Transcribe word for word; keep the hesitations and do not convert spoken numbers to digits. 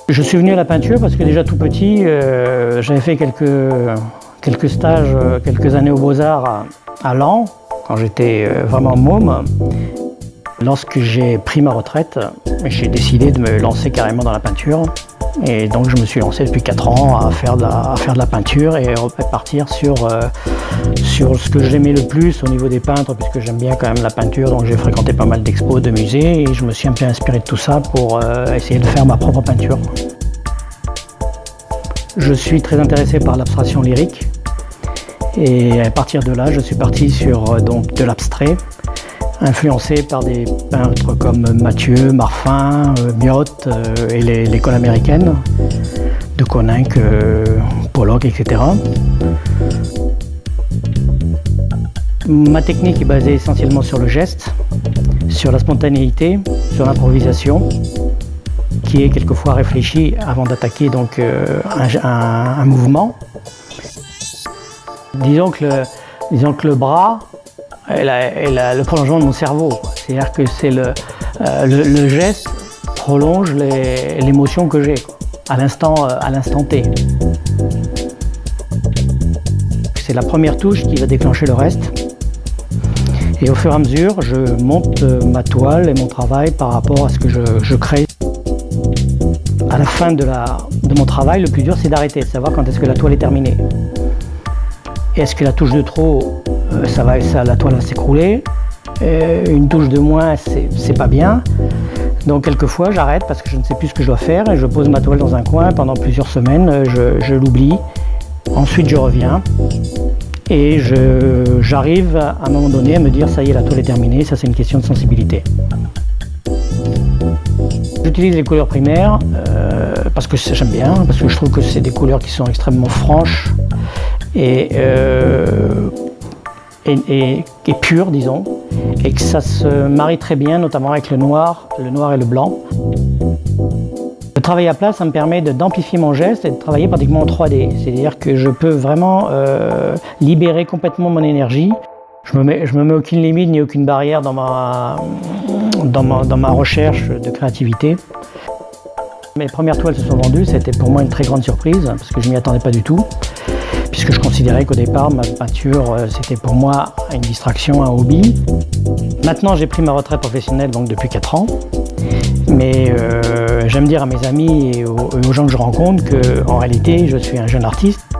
Je suis venu à la peinture parce que déjà tout petit, euh, j'avais fait quelques, quelques stages, quelques années aux Beaux-Arts à, à Laon, quand j'étais vraiment môme. Lorsque j'ai pris ma retraite, j'ai décidé de me lancer carrément dans la peinture. Et donc je me suis lancé depuis quatre ans à faire de la, à faire de la peinture et repartir sur, euh, sur ce que j'aimais le plus au niveau des peintres, puisque j'aime bien quand même la peinture, donc j'ai fréquenté pas mal d'expos, de musées, et je me suis un peu inspiré de tout ça pour euh, essayer de faire ma propre peinture. Je suis très intéressé par l'abstraction lyrique, et à partir de là, je suis parti sur euh, donc, de l'abstrait, influencé par des peintres comme Mathieu, Marfin, euh, Miotte euh, et l'école américaine, de Koninck, euh, Pollock, et cetera. Ma technique est basée essentiellement sur le geste, sur la spontanéité, sur l'improvisation, qui est quelquefois réfléchie avant d'attaquer donc euh, un, un, un mouvement. Disons que le, disons que le bras est, la, est la, le prolongement de mon cerveau. C'est-à-dire que c'est le, euh, le, le geste prolonge l'émotion que j'ai à l'instant à l'instant T. C'est la première touche qui va déclencher le reste. Et au fur et à mesure, je monte ma toile et mon travail par rapport à ce que je, je crée. À la fin de, la, de mon travail, le plus dur, c'est d'arrêter, de savoir quand est-ce que la toile est terminée. Est-ce que la touche de trop, euh, ça va, ça, la toile va s'écrouler. Euh, une touche de moins, c'est pas bien. Donc quelquefois, j'arrête parce que je ne sais plus ce que je dois faire et je pose ma toile dans un coin pendant plusieurs semaines, je, je l'oublie. Ensuite, je reviens. Et j'arrive à un moment donné à me dire ça y est, la toile est terminée, ça c'est une question de sensibilité. J'utilise les couleurs primaires euh, parce que j'aime bien, parce que je trouve que c'est des couleurs qui sont extrêmement franches et, euh, et, et, et pures, disons, et que ça se marie très bien, notamment avec le noir, le noir et le blanc. Le travail à plat, ça me permet d'amplifier mon geste et de travailler pratiquement en trois D. C'est-à-dire que je peux vraiment euh, libérer complètement mon énergie. Je me mets, je me mets aucune limite ni aucune barrière dans ma, dans ma, dans ma recherche de créativité. Mes premières toiles se sont vendues, c'était pour moi une très grande surprise parce que je ne m'y attendais pas du tout. Puisque je considérais qu'au départ, ma peinture, c'était pour moi une distraction, un hobby. Maintenant, j'ai pris ma retraite professionnelle donc depuis quatre ans. Mais euh, j'aime dire à mes amis et aux, aux gens que je rencontre qu'en réalité, je suis un jeune artiste.